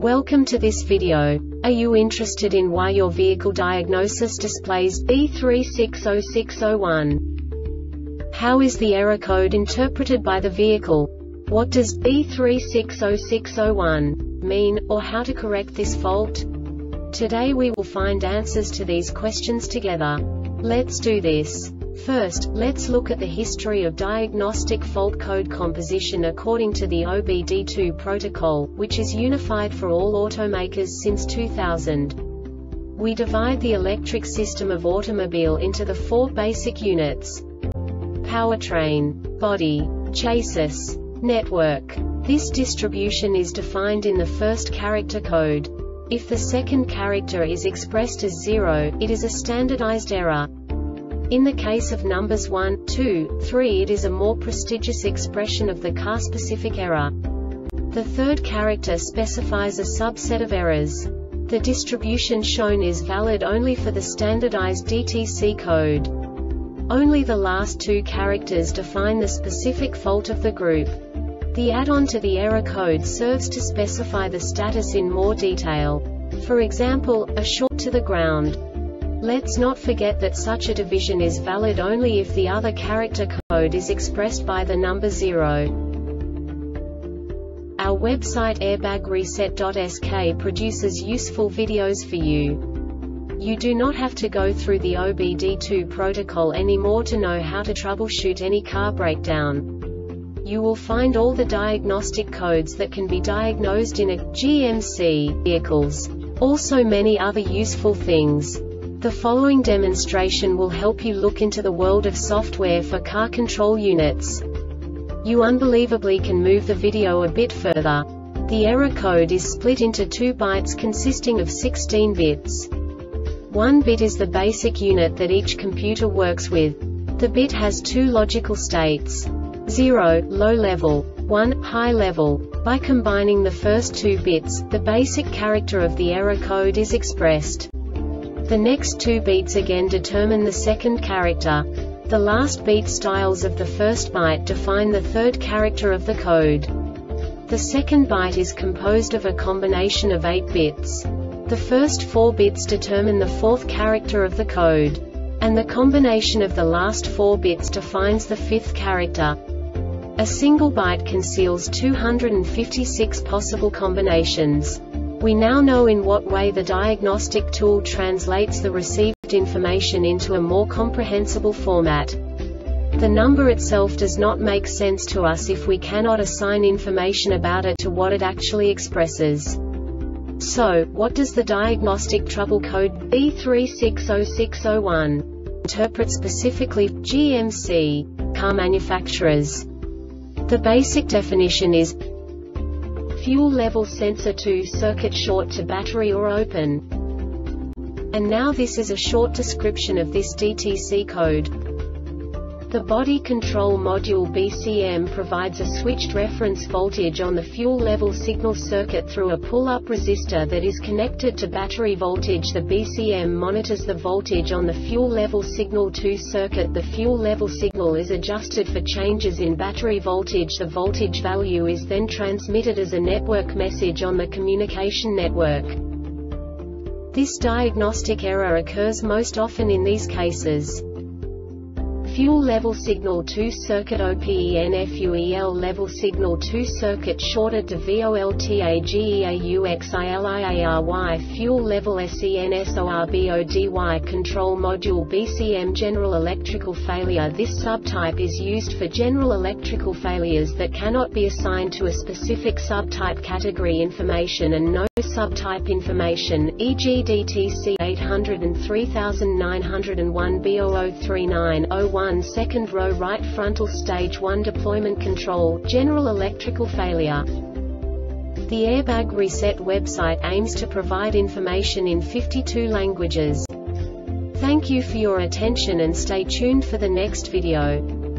Welcome to this video. Are you interested in why your vehicle diagnosis displays B360601? How is the error code interpreted by the vehicle? What does B360601 mean, or how to correct this fault? Today we will find answers to these questions together. Let's do this. First, let's look at the history of diagnostic fault code composition according to the OBD2 protocol, which is unified for all automakers since 2000. We divide the electric system of automobile into the four basic units: powertrain, body, chassis, network. This distribution is defined in the first character code. If the second character is expressed as 0, it is a standardized error. In the case of numbers 1, 2, 3, it is a more prestigious expression of the car-specific error. The third character specifies a subset of errors. The distribution shown is valid only for the standardized DTC code. Only the last two characters define the specific fault of the group. The add-on to the error code serves to specify the status in more detail. For example, a short to the ground. Let's not forget that such a division is valid only if the other character code is expressed by the number 0. Our website airbagreset.sk produces useful videos for you. You do not have to go through the OBD2 protocol anymore to know how to troubleshoot any car breakdown. You will find all the diagnostic codes that can be diagnosed in a GMC vehicles. Also many other useful things. The following demonstration will help you look into the world of software for car control units. You unbelievably can move the video a bit further. The error code is split into 2 bytes consisting of 16 bits. 1 bit is the basic unit that each computer works with. The bit has 2 logical states: 0, low level, 1, high level. By combining the first 2 bits, the basic character of the error code is expressed. The next 2 beats again determine the second character. The last beat styles of the first byte define the third character of the code. The second byte is composed of a combination of 8 bits. The first 4 bits determine the fourth character of the code. And the combination of the last 4 bits defines the fifth character. A single byte conceals 256 possible combinations. We now know in what way the diagnostic tool translates the received information into a more comprehensible format. The number itself does not make sense to us if we cannot assign information about it to what it actually expresses. So, what does the diagnostic trouble code B360601 interpret specifically for GMC car manufacturers? The basic definition is fuel level sensor to circuit short to battery or open. And now this is a short description of this DTC code. The body control module BCM provides a switched reference voltage on the fuel level signal circuit through a pull-up resistor that is connected to battery voltage. The BCM monitors the voltage on the fuel level signal 2 circuit. The fuel level signal is adjusted for changes in battery voltage. The voltage value is then transmitted as a network message on the communication network. This diagnostic error occurs most often in these cases: fuel level signal 2 circuit OPEN FUEL level signal 2 circuit shorted to VOLTAGEAUXILIARY fuel level SENSORBODY control module BCM general electrical failure. This subtype is used for general electrical failures that cannot be assigned to a specific subtype category information and no subtype information, e.g. DTC 803901 B003901 second row right frontal stage 1 deployment control, general electrical failure. The Airbag Reset website aims to provide information in 52 languages. Thank you for your attention and stay tuned for the next video.